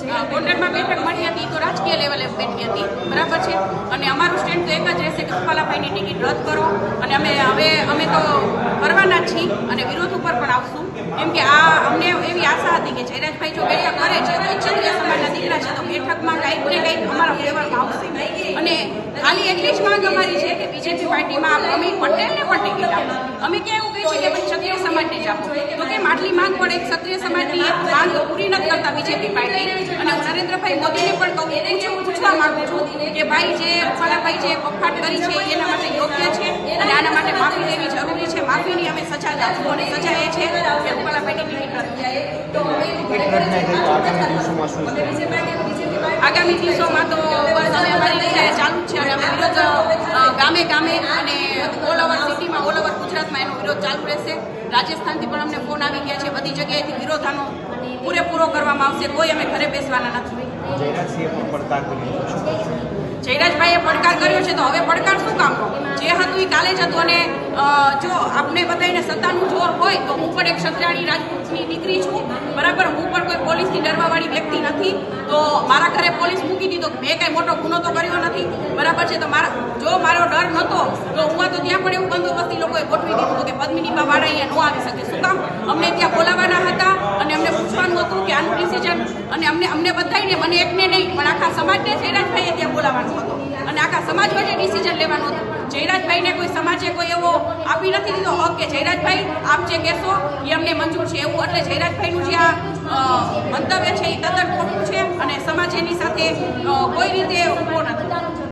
કોન્ટ્રાક્ટમાં બેઠક મળી હતી તો રાજકીય લેવલે બેઠી હતી, બરાબર છે. અને અમારું સ્ટેન્ડ તો એક જ રહેશે કે રૂપાલાભાઈની ટિકિટ રદ કરો. અને અમે તો કરવાના જ છીએ અને વિરોધ ઉપર પણ આવશું, કેમ કે અમને એવી આશા હતી કે જયરાજભાઈ જો બેઠક કરે છે તો ક્ષત્રિય સમાજના દીકરા છે તો બેઠકમાં કંઈક ને કંઈક અમારા ફેવરમાં આવશે. અને ખાલી એટલી જ માંગ અમારી છે કે બીજેપી પાર્ટીમાં અમીર પટેલને પણ ટિકિટ આપો. અમે કેવું કહી છે કે ભાઈ ક્ષત્રિય સમાજને જ આપો, તો કેમ આટલી માંગ પડે? ક્ષત્રિય સમાજની એક માંગ પૂરી નથી કરતા બીજેપી પાર્ટી. અને હું નરેન્દ્રભાઈ મોદીને પણ પૂછવા માંગુ છું કે ભાઈ જે રૂપાલાભાઈ જે કફાટ કરી છે એના માટે યોગ્ય છે અને આના માટે માફી લેવી જરૂરી છે. માફીની અમે સજા આપશું અને સજા એ છે કે રૂપાલાભાઈની ટિકિટ રદ થાય. આગામી દિવસોમાં તો બસ અમે અમારી રીતે ચાલુ જ છે અને અમે વિરોધ ગામે ગામે અને ઓલ ઓવર સિટીમાં, ઓલ ઓવર ગુજરાતમાં એનો વિરોધ ચાલુ રહેશે. રાજસ્થાનથી પણ અમને ફોન આવી ગયા છે, બધી જગ્યાએથી વિરોધ આનો પૂરેપૂરો કરવામાં આવશે. કોઈ અમે ઘરે બેસવાના નથી. જયરાજભાઈએ પડકાર કર્યો છે તો હવે પડકાર શું કામનો? જે હતું એ કાલે જ હતું. અને જો આપને બધાને સત્તાનું જોર હોય તો હું પણ એક ક્ષત્રિયાણી રાજપૂતની દીકરી છું, બરાબર. હું પણ કોઈ પોલીસથી ડરવાવાળી વ્યક્તિ નથી. તો મારા ઘરે પોલીસ મૂકી દીધો, મેં કાંઈ મોટો ગુનો તો કર્યો નથી, બરાબર છે. તો જો મારો ડર નહોતો તો હું તો ત્યાં પણ એવું બંદોબસ્તી લોકોએ ગોઠવી દીધું હતું કે પદ્મિનીબા વાળા અહીંયા ન આવી શકે. શું કામ? અમને ત્યાં બોલાવવાના હતા અને અમને પૂછવાનું હતું કે આનું ડિસિઝન, અને અમને બધાને, મને એકને નહીં પણ આખા સમાજને જયરાજભાઈએ ત્યાં બોલાવવાનો હતો અને આખા સમાજ વચ્ચે ડિસિઝન લેવાનું હતું. જયરાજભાઈને કોઈ સમાજે કોઈ એવો આપી નથી દીધો હક કે જયરાજભાઈ આપ જે કહેશો એ અમને મંજૂર છે એવું. એટલે જયરાજભાઈનું જે આ મંતવ્ય છે એ તદ્દન ખોટું છે અને સમાજ એની સાથે કોઈ રીતે ઊભો નથી.